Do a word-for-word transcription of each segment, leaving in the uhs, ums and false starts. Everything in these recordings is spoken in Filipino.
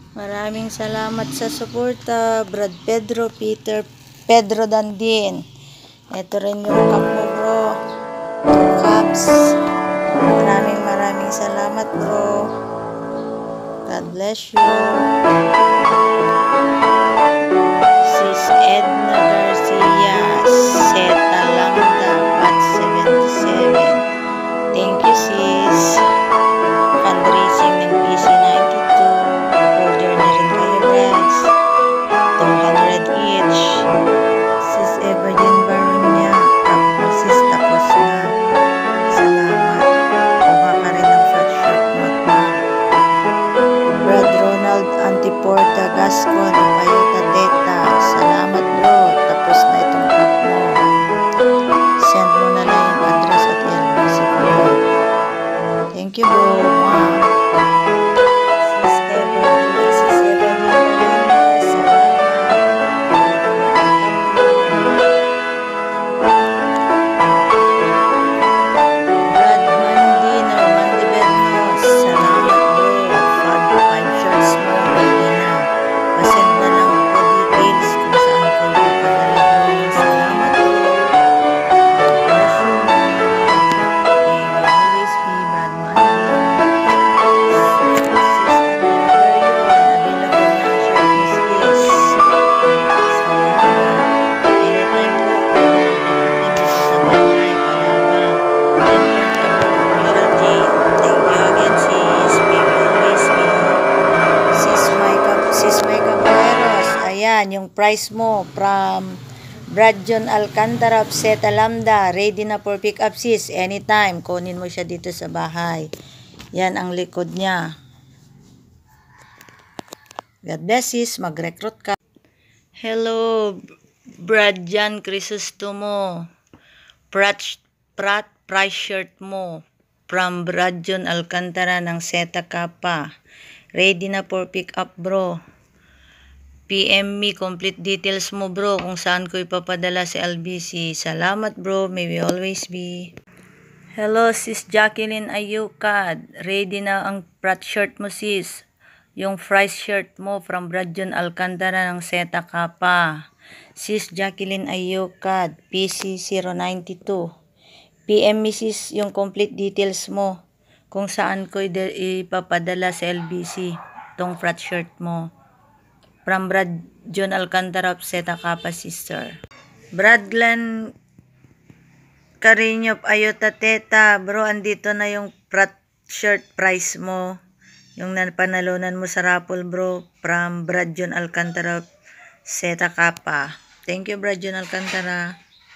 Maraming salamat sa suporta, Brad Pedro, Peter, Pedro Dandin. Ito rin yung cup mo, bro. Two cups. Maraming maraming salamat, bro. God bless you. Sis Edna Garcia, Zeta Lambda, Bat seventy-seven. Thank you, sis. Fundraising ng P C ninety-two. Order na rin kayo, guys. two hundred each. Sis Eva Jen Baronia, cup mo, sis, tapos na. Salamat. Kuha ka rin ng fresh shirt mo. Brad Ronald Antiporta Gascon, Payota Teta. Salamat, bro. Tapos na itong cup mo. Send mo na lang yung address at L B C ko. Thank you, bro. Wow. Sis Eva, sis Eva, salamat. Brad Mandino, Mandibetnos, salamat, bro. Fab five shirts mo, ready na. Pasend na lang po details kung saan ko ipapadala, bro. Salamat, bro. Bless you. May always be Brad Mandino. Ayan, yung price mo from Brad John Alcantara of Zeta Lambda. Ready na for pick up, sis. Anytime. Kunin mo siya dito sa bahay. Yan ang likod niya. God bless, sis. Mag-recruit ka. Hello, Brad Jan Crisostomo. Prat, Prat price shirt mo from Brad John Alcantara ng Zeta Kappa. Ready na for pick up, bro. P M me complete details mo, bro, kung saan ko ipapadala si L B C. Salamat, bro. May we always be. Hello, sis Jacqueline Ayukad. Ready na ang Prat shirt mo, sis. Yung price shirt mo from Brad John Alcantara ng Zeta Kappa. Sis Jacqueline Ayukad, P C zero nine two. P M me, sis, yung complete details mo kung saan ko ipapadala sa L B C tong Prat shirt mo. From Brad John Alcantara of Zeta Kappa, sister. Brad Glenn Carino of Ayota Teta. Bro, andito na yung Prat shirt price mo. Yung napanalunan mo sa raffle, bro. From Brad John Alcantara of Zeta Kappa. Thank you, Brad John Alcantara.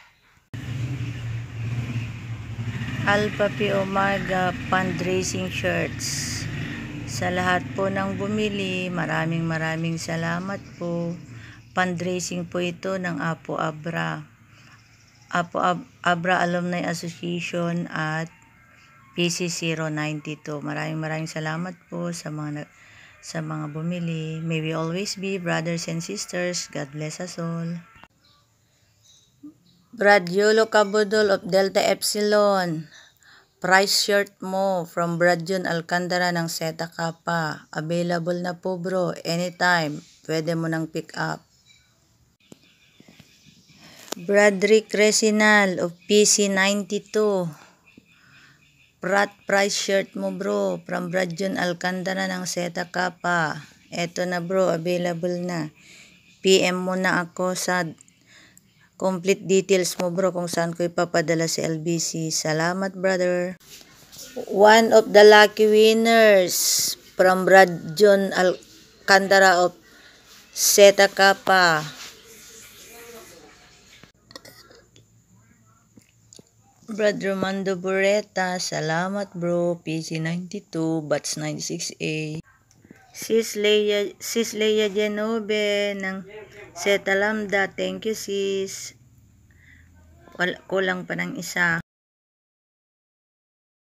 Alpha Pi Omega fundraising shirts. Sa lahat po ng bumili, maraming maraming salamat po. Fundraising po ito ng Apo Abra. Apo Ab Abra Alumni Association at P C zero nine two. Maraming maraming salamat po sa mga sa mga bumili. May we always be brothers and sisters. God bless us all. Brad Yolo Cabudol of Delta Epsilon. Price shirt mo from Brad John Alcantara ng Zeta Kappa. Available na po, bro. Anytime. Pwede mo nang pick up. Bradrick Resinal of P C ninety-two. Prat price shirt mo, bro. From Brad John Alcantara ng Zeta Kappa. Eto na, bro. Available na. P M mo na ako sa complete details mo, bro, kung saan ko ipapadala si L B C. Salamat, brother. One of the lucky winners from Brad John Alcantara of Zeta Kappa. Brad Romando Bureta. Salamat, bro. P C ninety-two, Batch ninety-six A. Sis Leia, Sis Leia Genove ng Zeta Lambda. Thank you, sis. Wala, kulang pa ng isa.